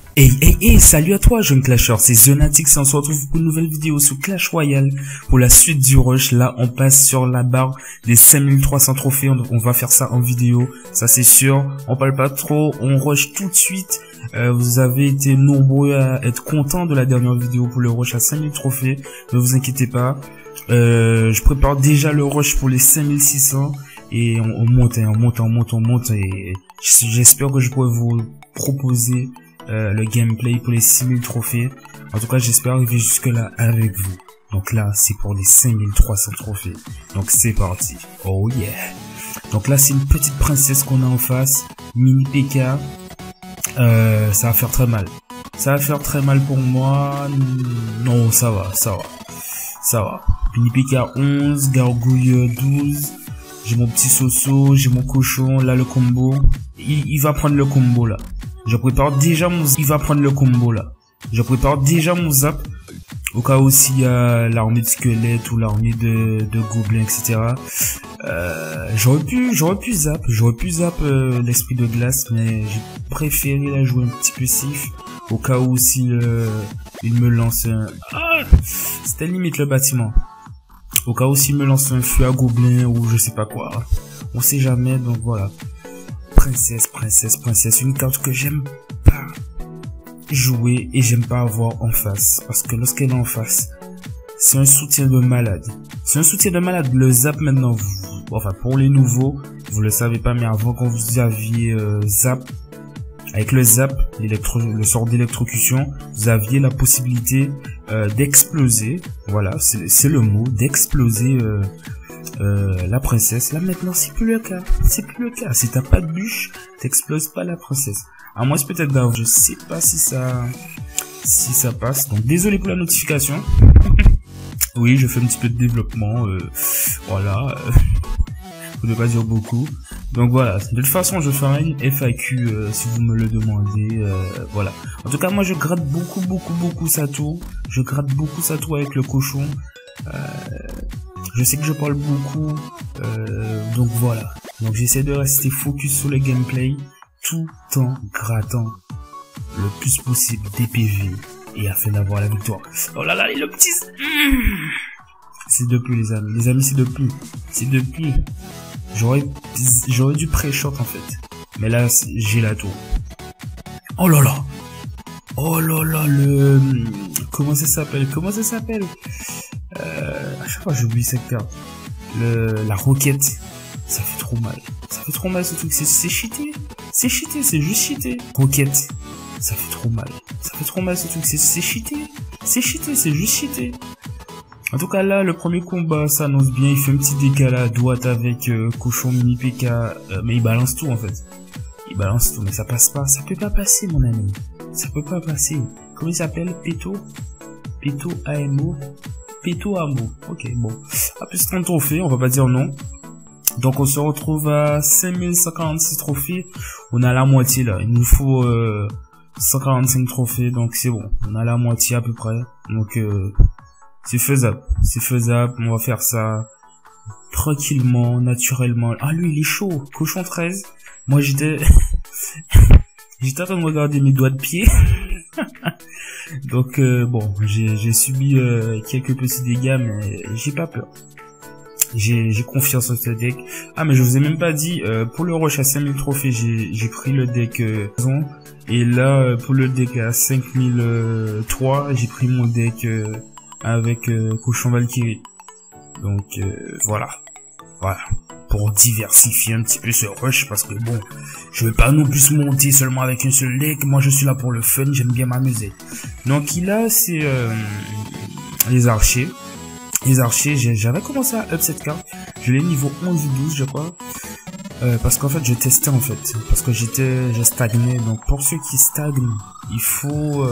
Hey, salut à toi, jeune Clasher, c'est Zonatix et on se retrouve pour une nouvelle vidéo sur Clash Royale. Pour la suite du rush, là, on passe sur la barre des 5300 trophées, on va faire ça en vidéo, ça c'est sûr. On parle pas trop, on rush tout de suite. Vous avez été nombreux à être contents de la dernière vidéo pour le rush à 5000 trophées, ne vous inquiétez pas. Je prépare déjà le rush pour les 5600 et on monte et j'espère que je pourrai vous proposer le gameplay pour les 6000 trophées. En tout cas, j'espère arriver jusque là avec vous. Donc là, c'est pour les 5300 trophées. Donc c'est parti. Oh yeah. Donc là, c'est une petite princesse qu'on a en face. Mini PK. Ça va faire très mal. Ça va faire très mal pour moi. Non, ça va. Mini PK 11, Gargouille 12. J'ai mon petit Soso, j'ai mon cochon. Là, le combo. Il va prendre le combo là. Je prépare déjà mon zap. Il va prendre le combo là. Je prépare déjà mon zap. Au cas où s'il y a l'armée de squelettes ou l'armée de gobelins, etc. J'aurais pu zap l'esprit de glace, mais j'ai préféré la jouer un petit peu safe. Au cas où si il me lance un... Ah, c'était limite le bâtiment. Au cas où s'il me lance un feu à gobelin ou je sais pas quoi. On sait jamais, donc voilà. Princesse, une carte que j'aime pas jouer et j'aime pas avoir en face. Parce que lorsqu'elle est en face, c'est un soutien de malade. Le zap maintenant, enfin pour les nouveaux, vous le savez pas, mais avant quand vous aviez zap, avec le zap, le sort d'électrocution, vous aviez la possibilité d'exploser. Voilà, c'est le mot, d'exploser la princesse. Là maintenant c'est plus le cas. Si t'as pas de bûche, t'exploses pas la princesse. À moins peut-être d'avoir, je sais pas si ça passe. Donc désolé pour la notification. Oui, je fais un petit peu de développement. Voilà. Faut ne pas dire beaucoup. Donc voilà. De toute façon, je ferai une FAQ si vous me le demandez. Voilà. En tout cas, moi je gratte beaucoup Sato. Je gratte beaucoup Sato avec le cochon. Je sais que je parle beaucoup, donc voilà. Donc j'essaie de rester focus sur le gameplay tout en grattant le plus possible des PV et afin d'avoir la victoire. Oh là là, le petit... C'est de plus les amis, c'est de plus. J'aurais dû pré-shot en fait. Mais là, j'ai la tour. Oh là là, le... Comment ça s'appelle? À chaque fois j'oublie cette carte. La roquette, ça fait trop mal ce truc, c'est cheaté, c'est juste cheaté. Roquette, ça fait trop mal ce truc, c'est cheaté, c'est juste cheaté. En tout cas là, le premier combat s'annonce bien, il fait un petit décalage à droite avec cochon mini PK, mais il balance tout en fait. Mais ça passe pas, ça peut pas passer mon ami, Comment il s'appelle? Peto AMO. Ok, bon. À plus 30 trophées, on va pas dire non. Donc on se retrouve à 5146 trophées. On a la moitié là. Il nous faut 145 trophées, donc c'est bon. On a la moitié à peu près. Donc c'est faisable. On va faire ça tranquillement, naturellement. Ah lui il est chaud. Cochon 13. Moi j'étais en train de regarder mes doigts de pied. Donc bon, j'ai subi quelques petits dégâts, mais j'ai pas peur. J'ai confiance en ce deck. Ah mais je vous ai même pas dit, pour le rush à 5000 trophées, j'ai pris le deck et là pour le deck à 5003, j'ai pris mon deck avec cochon Valkyrie. Donc voilà. Pour diversifier un petit peu ce rush, parce que bon, je vais pas non plus monter seulement avec un seul deck. Moi je suis là pour le fun, j'aime bien m'amuser. Donc il a c'est les archers, j'avais commencé à up cette carte, je l'ai niveau 11 ou 12 je crois, parce qu'en fait je testais en fait, parce que je stagnais. Donc pour ceux qui stagnent, il faut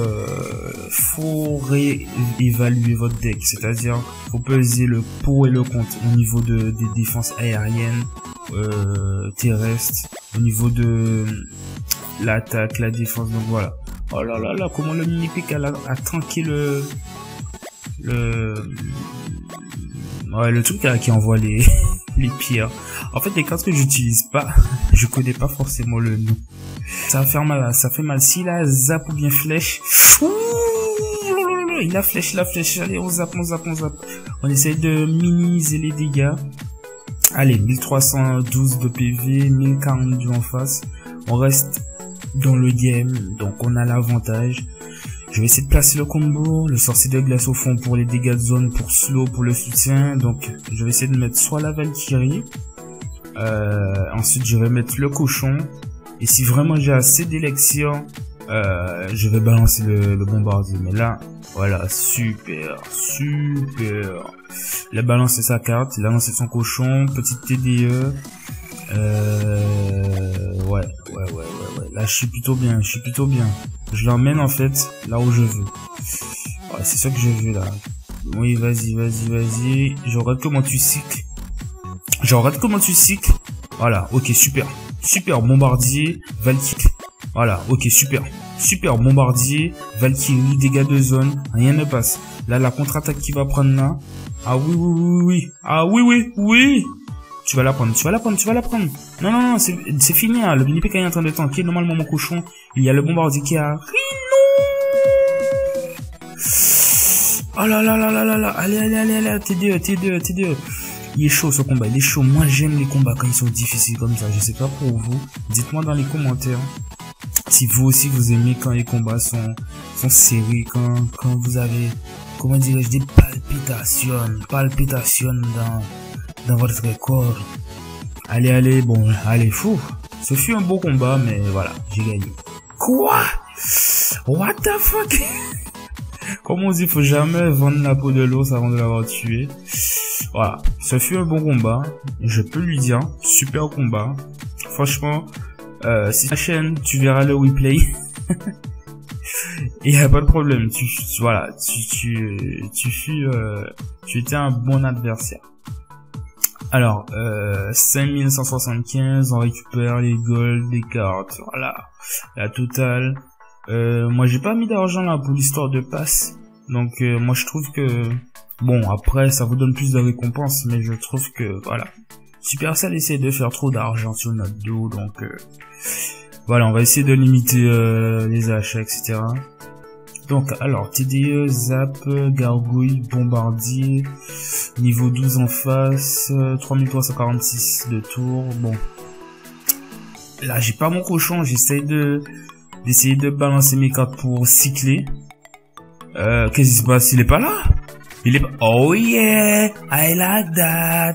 réévaluer votre deck, c'est-à-dire faut peser le pour et le contre au niveau des défenses aériennes, terrestres, au niveau de l'attaque, la défense. Donc voilà. Oh là là là, comment le mini PK a tanké le truc là qui envoie les les pires. En fait, les cartes que j'utilise pas, je connais pas forcément le nom. Ça va faire mal, ça fait mal. S'il a zap ou bien flèche. Ouh, il a flèche, allez, on zappe. On essaye de minimiser les dégâts. Allez, 1312 de PV, 1042 en face. On reste dans le game, donc on a l'avantage. Je vais essayer de placer le combo, le sorcier de glace au fond pour les dégâts de zone, pour slow, pour le soutien. Donc je vais essayer de mettre soit la Valkyrie, ensuite je vais mettre le cochon, et si vraiment j'ai assez d'élixir, je vais balancer le bombardier. Mais là, voilà, super. Il a balancé sa carte, il a lancé son cochon, petite TDE. Ouais. Là, je suis plutôt bien. Je l'emmène, en fait, là où je veux. Ouais, c'est ça que je veux, là. Oui, vas-y. Je regarde comment tu cycles. Voilà, ok, super. Bombardier, Valkyrie. Voilà, ok, super bombardier, Valkyrie, dégâts de zone, rien ne passe. Là, la contre-attaque qui va prendre là. Ah oui. Ah oui. Tu vas la prendre. Non, c'est fini, hein. Le mini-PK est en train de tanker. Normalement, mon cochon, il y a le bombardier qui arrive. Oh là. Allez. T2. Il est chaud ce combat, il est chaud. Moi, j'aime les combats quand ils sont difficiles comme ça. Je sais pas pour vous. Dites-moi dans les commentaires si vous aussi vous aimez quand les combats sont serrés, quand vous avez, comment dirais-je, des palpitations dans votre corps. Allez, fou. Ce fut un beau combat, mais voilà, j'ai gagné. Quoi? What the fuck? Comme on dit, faut jamais vendre la peau de l'os avant de l'avoir tué. Voilà, ce fut un bon combat. Je peux lui dire, super combat. Franchement, si ta chaîne, tu verras le replay. Et y a pas de problème. Tu étais un bon adversaire. Alors, 5175, on récupère les golds, les cartes, voilà, la totale. Moi j'ai pas mis d'argent là pour l'histoire de passe, donc moi je trouve que, bon, après ça vous donne plus de récompenses, mais je trouve que, voilà, Supercell essaie de faire trop d'argent sur notre dos, donc voilà, on va essayer de limiter les achats, etc. Donc, alors, TDE, Zap, Gargouille, Bombardier, niveau 12 en face, 3346 de tour. Bon, là, j'ai pas mon cochon, j'essaye d'essayer de balancer mes cartes pour cycler. Qu'est-ce qui se passe? Il est pas là? Oh yeah, I like that.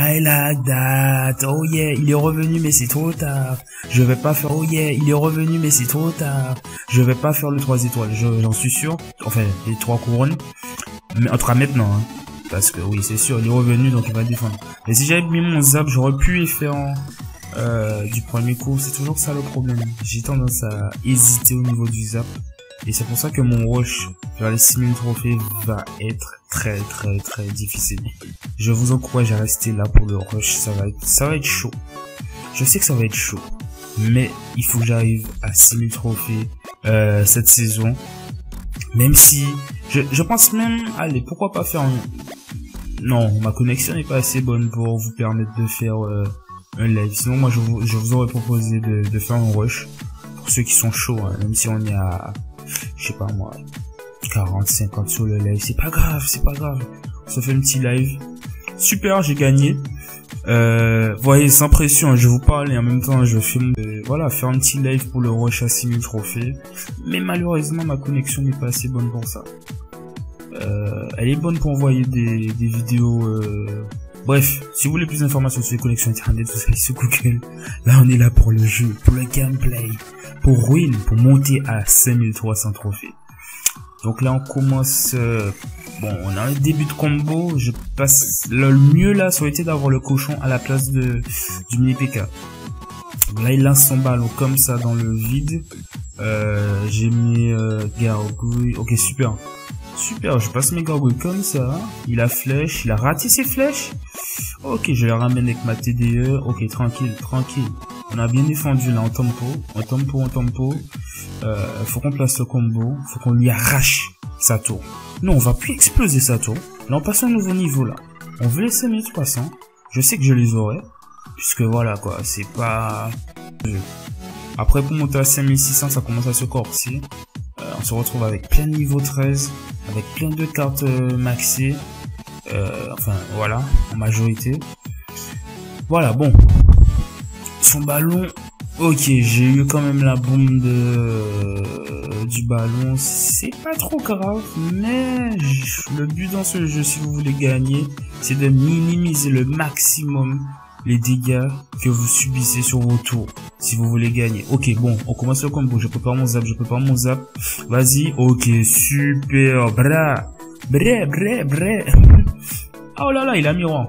Oh yeah, il est revenu mais c'est trop tard. Je vais pas faire, oh yeah, il est revenu mais c'est trop tard. Je vais pas faire le 3 étoiles, j'en suis sûr. Enfin, les 3 couronnes. Mais on fera maintenant, hein. Parce que oui, c'est sûr, il est revenu donc il va défendre. Mais si j'avais mis mon zap, j'aurais pu y faire du premier coup. C'est toujours ça le problème. J'ai tendance à hésiter au niveau du zap. Et c'est pour ça que mon rush vers les 6000 trophées va être très difficile. Je vous encourage à rester là pour le rush, ça va être chaud. Je sais que ça va être chaud, mais il faut que j'arrive à 6000 trophées cette saison. Même si, je pense même, allez, pourquoi pas faire Non, ma connexion n'est pas assez bonne pour vous permettre de faire un live. Sinon, moi, je vous aurais proposé de faire un rush. Pour ceux qui sont chauds, hein, même si on est à, je sais pas moi, 40, 50 sur le live, c'est pas grave. On se fait un petit live. Super, j'ai gagné. Voyez, sans pression, je vous parle et en même temps je filme, voilà, faire un petit live pour le rush à 6000 trophées. Mais malheureusement, ma connexion n'est pas assez bonne pour ça. Elle est bonne pour envoyer des vidéos. Bref, si vous voulez plus d'informations sur les connexions internet, vous allez sur Google. Là, on est là pour le jeu, pour le gameplay, pour win, pour monter à 5300 trophées. Donc là, on commence. Bon, on a un début de combo. Je passe. Le mieux là, ça aurait été d'avoir le cochon à la place du mini PK. Là, il lance son ballon comme ça dans le vide. J'ai mis gargouille. Ok, super. Super, je passe mes gargouilles comme ça. Il a flèche, il a raté ses flèches. Ok, je les ramène avec ma TDE. Ok, tranquille. On a bien défendu là en tempo. Faut qu'on place le combo. Faut qu'on lui arrache sa tour. Non, on va plus exploser sa tour. Là, on passe à un nouveau niveau là. On veut les 5300. je sais que je les aurai. Puisque voilà quoi, c'est pas... Après pour monter à 5600, ça commence à se corser. On se retrouve avec plein de niveau 13, avec plein de cartes maxées. Enfin voilà, en majorité. Voilà, bon. Son ballon... Ok, j'ai eu quand même la bombe du ballon, c'est pas trop grave, mais le but dans ce jeu, si vous voulez gagner, c'est de minimiser le maximum les dégâts que vous subissez sur vos tours, si vous voulez gagner. Ok, bon, on commence le combo, je prépare mon zap, vas-y, ok, super, bra, oh là là, il a mis rang,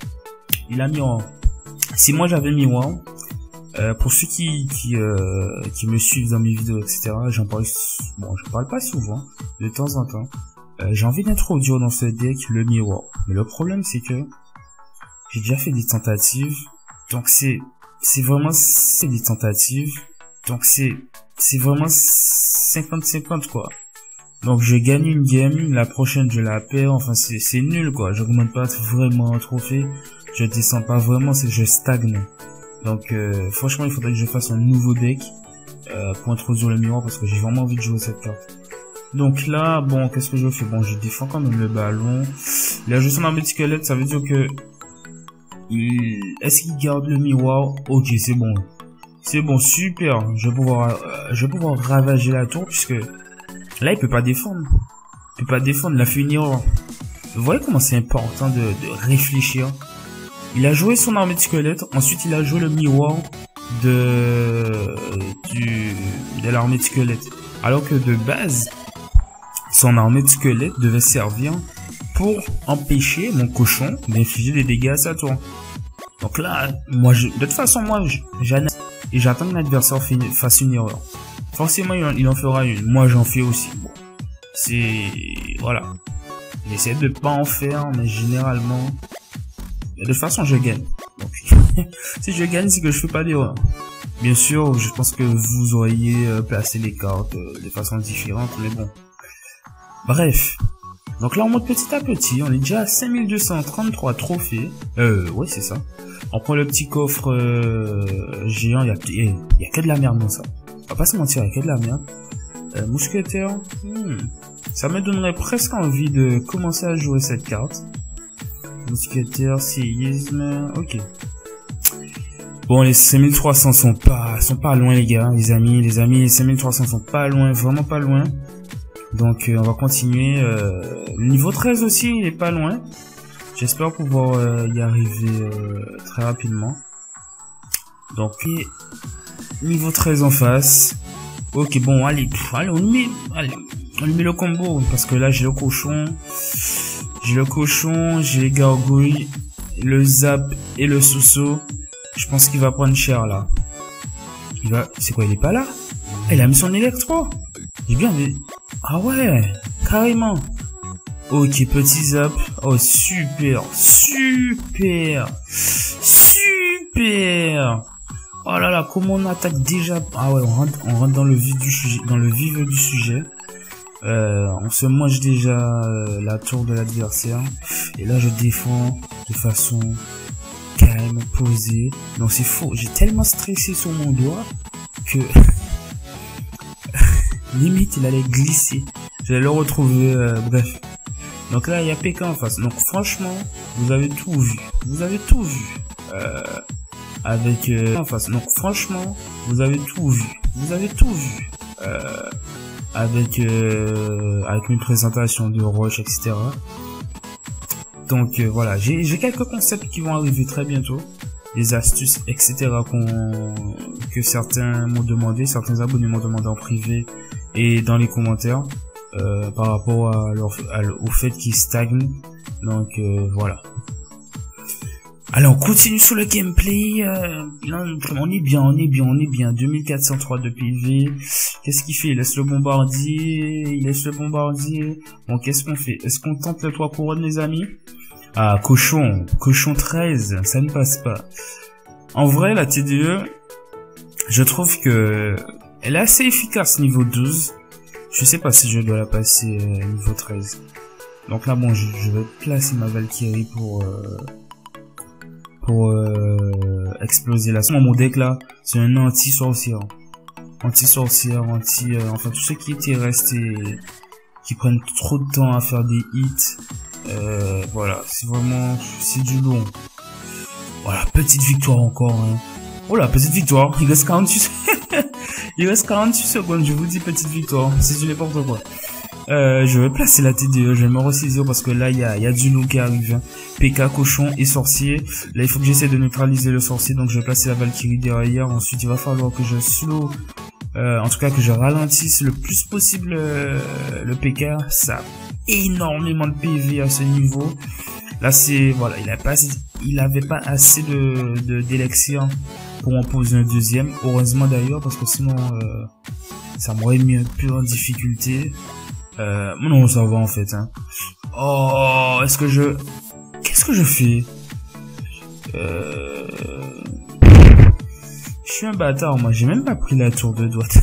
si moi j'avais mis rang, pour ceux qui me suivent dans mes vidéos, etc., j'en parle pas souvent, de temps en temps. J'ai envie d'introduire dans ce deck le miroir. Mais le problème, c'est que j'ai déjà fait des tentatives. Donc c'est vraiment des tentatives. Donc c'est vraiment 50-50 quoi. Donc je gagne une game, la prochaine je la perds. Enfin c'est nul quoi. J'augmente pas vraiment un trophée. Je descends pas vraiment, je stagne. Donc franchement il faudrait que je fasse un nouveau deck pour introduire le miroir parce que j'ai vraiment envie de jouer cette carte. Donc là bon qu'est-ce que je fais? Bon je défends quand même le ballon. Il a joué son armée de squelette, ça veut dire que est-ce qu'il garde le miroir? Ok c'est bon. C'est bon, super. Je vais pouvoir ravager la tour puisque là il peut pas défendre. Il a fait une erreur. Vous voyez comment c'est important de réfléchir. Il a joué son armée de squelette, ensuite il a joué le miroir de l'armée de squelette. Alors que de base, son armée de squelette devait servir pour empêcher mon cochon d'infliger des dégâts à sa tour. Donc là, de toute façon, j'analyse et j'attends que l'adversaire fasse une erreur. Forcément, il en fera une. Moi, j'en fais aussi. Bon, voilà. J'essaie de pas en faire, mais généralement... De toute façon, je gagne. Donc, si je gagne, c'est que je fais pas d'erreur. Bien sûr, je pense que vous auriez placé les cartes de façon différente, mais bon. Bref. Donc là, on monte petit à petit. On est déjà à 5233 trophées. Ouais, c'est ça. On prend le petit coffre géant. Il y a que de la merde dans ça. On va pas se mentir, il y a que de la merde. Mousquetaire. Ça me donnerait presque envie de commencer à jouer cette carte. Mousquetaire, séisme, ok. Bon, les 5300 sont pas loin, les gars, les amis, les 5300 sont pas loin, vraiment pas loin. Donc, on va continuer. Niveau 13 aussi, il est pas loin. J'espère pouvoir y arriver très rapidement. Donc, niveau 13 en face. Ok, bon, allez, on lui met le combo, parce que là, j'ai le cochon, j'ai les gargouilles, le zap et le soso. Je pense qu'il va prendre cher, là. C'est quoi, il est pas là? Ah, il a mis son électro. J'ai bien vu. Ah ouais, carrément. Ok, petit zap. Oh, super. Oh là là, comment on attaque déjà? Ah ouais, on rentre dans le vif du sujet. On se mange déjà la tour de l'adversaire. Et là, je défends de façon calme, posée. Non, c'est faux. J'ai tellement stressé sur mon doigt que limite, il allait glisser. J'allais le retrouver, bref. Donc là, il y a Pékin en face. Donc franchement, vous avez tout vu. Avec en face. Donc franchement, vous avez tout vu. Avec mes présentations de rush, etc. Donc voilà, j'ai quelques concepts qui vont arriver très bientôt. Des astuces, etc. que certains m'ont demandé, certains abonnés m'ont demandé en privé et dans les commentaires. Par rapport au fait qu'ils stagnent. Donc voilà. Alors on continue sur le gameplay. On est bien. 2403 de PV. Qu'est-ce qu'il fait? Il laisse le bombardier. Bon, qu'est-ce qu'on fait? Est-ce qu'on tente le 3 couronnes, les amis? Ah, cochon 13, ça ne passe pas. En vrai, la TDE, je trouve que elle est assez efficace niveau 12. Je sais pas si je dois la passer niveau 13. Donc là, bon, je vais placer ma Valkyrie pour exploser là. Mon deck là, c'est un anti-sorcière. Anti-sorcière, enfin tous ceux qui étaient restés, qui prennent trop de temps à faire des hits. Voilà, c'est du long. Voilà, petite victoire encore. Hein. Oh là, petite victoire. Il reste 48 il reste 48 secondes. Je vous dis petite victoire. C'est du n'importe quoi. Je vais placer la TDE. Je vais me ressaisir parce que là, il y a du loup qui arrive. Hein. PK, cochon et sorcier. Là, il faut que j'essaie de neutraliser le sorcier. Donc, je vais placer la Valkyrie derrière. Ensuite, il va falloir que je slow. En tout cas, que je ralentisse le plus possible le PK. Ça a énormément de PV à ce niveau. Là, c'est... Voilà, il avait pas assez d'élixir pour en poser un deuxième. Heureusement d'ailleurs, parce que sinon, ça m'aurait mis un peu en difficulté. Non, ça va en fait. Hein. Oh, qu'est-ce que je fais? Je suis un bâtard, moi. J'ai même pas pris la tour de droite.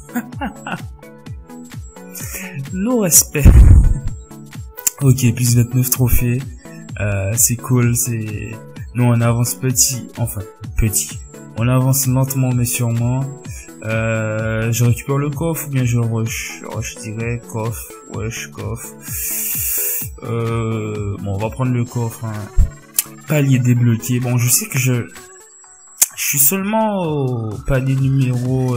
No respect. Ok, plus 29 trophées. C'est cool, nous on avance petit, on avance lentement mais sûrement. Je récupère le coffre ou bien je rush, je dirais coffre, coffre. Bon, on va prendre le coffre, hein. Palier débloqué. Bon, je sais que je suis seulement au palier numéro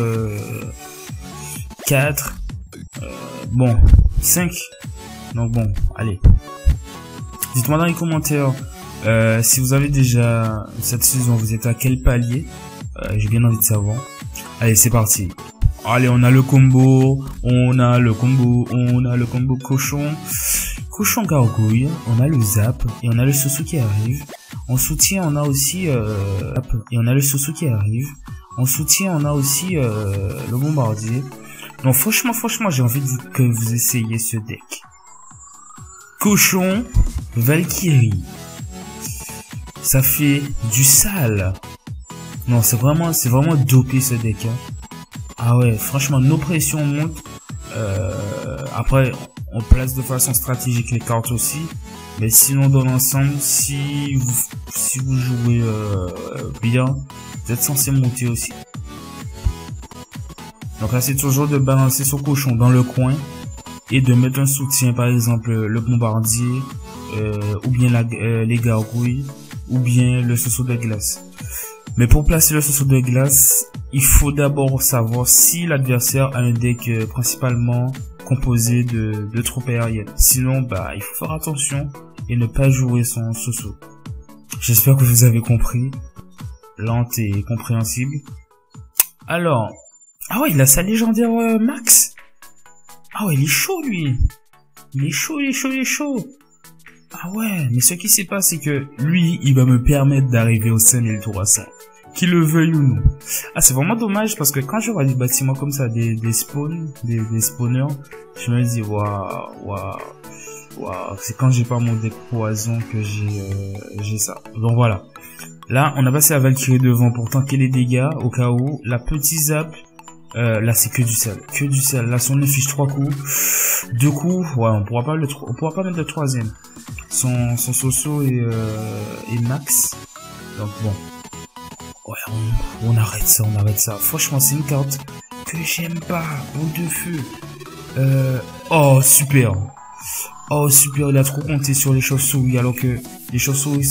4, bon, 5, donc bon, allez. Dites-moi dans les commentaires si vous avez déjà cette saison, vous êtes à quel palier. J'ai bien envie de savoir. Allez, c'est parti. Allez, on a le combo cochon gargouille, on a le zap et on a le sousou qui arrive. En soutien, on a aussi En soutien, on a aussi le bombardier. Donc franchement, j'ai envie que vous essayiez ce deck. Cochon, Valkyrie. Ça fait du sale. Non, c'est vraiment dopé ce deck. Hein. Ah ouais, franchement, nos pressions montent. Après, on place de façon stratégique les cartes aussi. Mais sinon, dans l'ensemble, si vous jouez bien, vous êtes censé monter aussi. Donc là, c'est toujours de balancer son cochon dans le coin. Et de mettre un soutien, par exemple le bombardier, ou bien les gargouilles, ou bien le sousou de glace. Mais pour placer le sousou de glace, il faut d'abord savoir si l'adversaire a un deck principalement composé de troupes aériennes. Sinon, bah, il faut faire attention et ne pas jouer son sousou. J'espère que vous avez compris. Lente et compréhensible. Alors, ah ouais, il a sa légendaire Max. Ah ouais, il est chaud, lui. Il est chaud. Ah ouais, mais ce qui s'est passé, c'est que lui, il va me permettre d'arriver au 5300. Qu'il le veuille ou non. Ah, c'est vraiment dommage parce que quand je vois des bâtiments comme ça, des spawns, des spawners, je me dis, waouh. C'est quand j'ai pas mon deck poison que j'ai ça. Donc voilà. Là, on a passé la Valkyrie devant pour tanker les dégâts au cas où. La petite zap. Là c'est que du sel, là si on affiche 3 coups, 2 coups, ouais, on pourra pas mettre le troisième. Son soso et max. Donc bon. Ouais, on arrête ça. Franchement, c'est une carte que j'aime pas, boule de feu. Oh super, il a trop compté sur les chauves-souris alors que les chauves-souris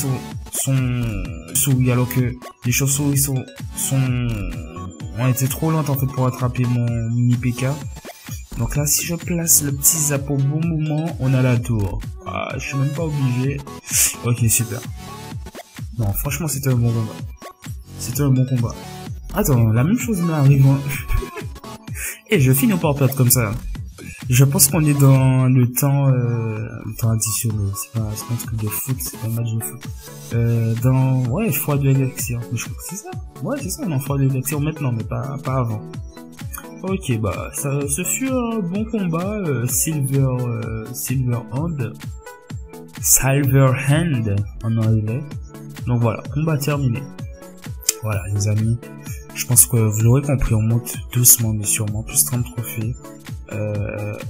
ont été trop lentes en fait pour attraper mon mini PK. Donc là, si je place le petit zap au bon moment, on a la tour. Ah, je suis même pas obligé. Ok, super. Non, franchement, c'était un bon combat. Attends, la même chose m'arrive. Hein. Et je finis par perdre comme ça. Je pense qu'on est dans le temps additionnel. C'est pas un truc de foot, c'est pas un match de foot. Ouais, choix de élixir. Mais je crois que c'est ça. Ouais, c'est ça, non, choix de élixir maintenant, mais pas avant. Ok, bah, ce fut un bon combat, Silver Hand en anglais. Donc voilà, combat terminé. Voilà, les amis. Je pense que vous l'aurez compris, on monte doucement mais sûrement, plus 30 trophées.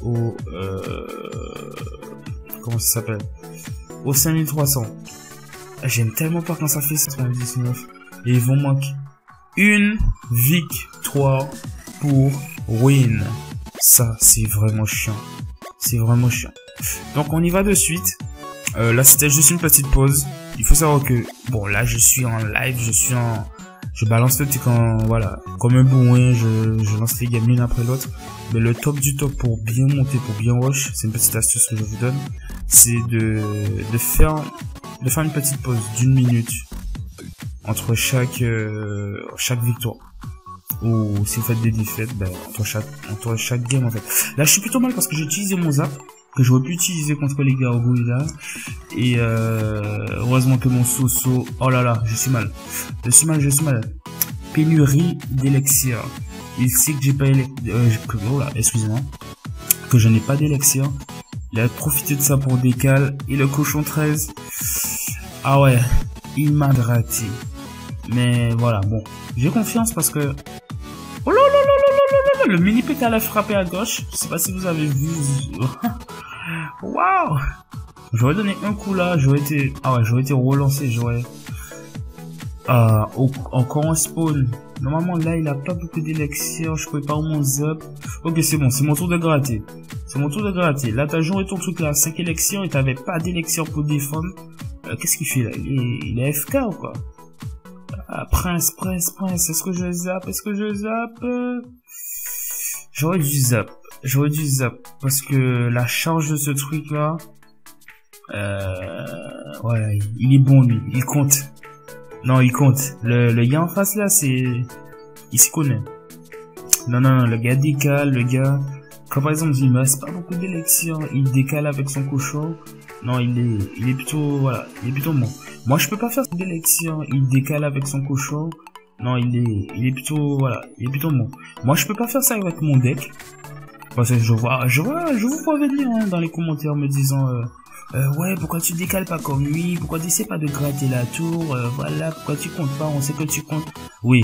Comment ça s'appelle? Au 5300. J'aime tellement pas quand ça fait 99. Et il vous manque une victoire pour win. Ça, c'est vraiment chiant. C'est vraiment chiant. Donc, on y va de suite. Là, c'était juste une petite pause. Il faut savoir que, bon, là, je suis en live, je balance le truc voilà, comme un bourrin, je lance les games l'une après l'autre. Mais le top du top pour bien monter, pour bien rush, c'est une petite astuce que je vous donne. C'est de faire une petite pause d'1 minute entre chaque victoire. Ou si vous faites des défaites, ben, entre chaque game, en fait. Là, je suis plutôt mal parce que j'ai utilisé mon zap, que j'aurais pu utiliser contre les gargouilles là. Et heureusement que mon Soso... Oh là là, je suis mal. Pénurie d'élixir. Il sait que j'ai pas oh là, excusez-moi. Que je n'ai pas d'élixir. Il a profité de ça pour décal. Et le cochon 13. Ah ouais, il m'a raté. Mais voilà, bon. J'ai confiance parce que... Oh là là là là là là là, le mini pétale a frappé à gauche. Je sais pas si vous avez vu. Waouh! J'aurais donné un coup là, j'aurais été relancé, encore un spawn. Normalement là il a pas beaucoup d'élixir, je pouvais pas mon zap. Ok, c'est bon, c'est mon tour de gratter. Là t'as joué ton truc là, 5 élixirs et t'avais pas d'élixir pour défendre. Qu'est-ce qu'il fait là? Il est FK ou quoi? Ah, Prince, est-ce que je zappe? J'aurais dû zap parce que la charge de ce truc là, voilà, il est bon lui, il compte. Non, il compte. Le gars en face là, il s'y connaît. Non, le gars décale, quand par exemple il me reste pas beaucoup d'élixir, il décale avec son cochon. Non, il est plutôt, voilà, il est plutôt bon. Moi je peux pas faire d'élixir, il décale avec son cochon. Non, il est plutôt, voilà, il est plutôt bon. Moi je peux pas faire ça avec mon deck. Parce que je vous vois venir hein, dans les commentaires me disant ouais, pourquoi tu décales pas comme lui, pourquoi tu essaies pas de gratter la tour, voilà, pourquoi tu comptes pas, on sait que tu comptes. Oui.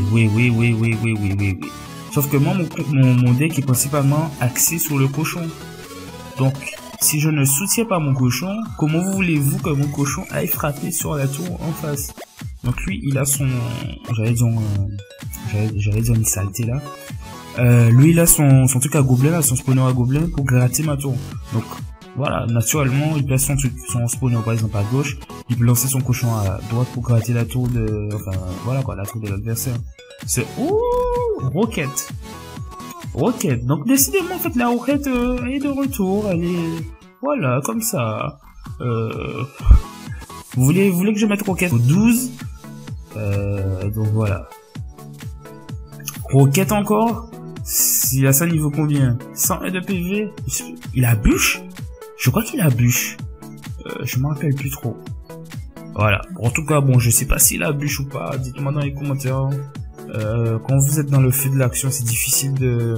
Sauf que moi mon deck est principalement axé sur le cochon. Donc si je ne soutiens pas mon cochon, comment voulez-vous que mon cochon aille frapper sur la tour en face? Donc lui il a son, j'allais dire une saleté là. Lui il a son truc à gobelin là, son spawner à gobelin pour gratter ma tour. Donc voilà, naturellement il place son spawner par exemple à gauche, il peut lancer son cochon à droite pour gratter la tour de, enfin voilà quoi, la tour de l'adversaire. C'est roquette. Donc décidément en fait la roquette est de retour, elle est, voilà, comme ça. Vous voulez que je mette roquette au 12? Donc voilà. Roquette encore. S'il a ça niveau combien? 101 de PV. Il a bûche? Je crois qu'il a bûche. Je me rappelle plus trop. Voilà. En tout cas, bon, je sais pas s'il a bûche ou pas. Dites-moi dans les commentaires. Quand vous êtes dans le feu de l'action, c'est difficile de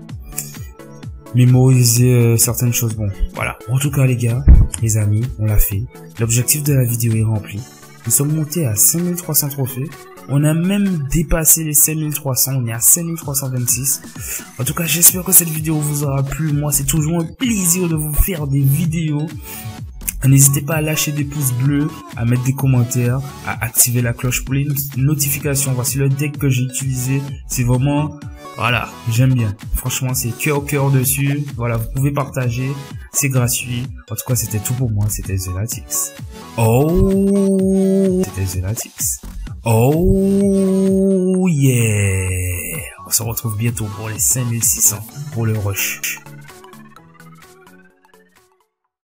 mémoriser certaines choses. Bon, voilà. En tout cas, les gars, les amis, on l'a fait. L'objectif de la vidéo est rempli. Nous sommes montés à 5300 trophées. On a même dépassé les 5300. On est à 5326. En tout cas, j'espère que cette vidéo vous aura plu. Moi, c'est toujours un plaisir de vous faire des vidéos. N'hésitez pas à lâcher des pouces bleus, à mettre des commentaires, à activer la cloche pour les notifications. Voici le deck que j'ai utilisé. C'est vraiment, voilà, j'aime bien. Franchement, c'est cœur dessus. Voilà, vous pouvez partager. C'est gratuit. En tout cas, c'était tout pour moi. C'était Zenatix. Oh yeah. On se retrouve bientôt pour les 5600 pour le rush.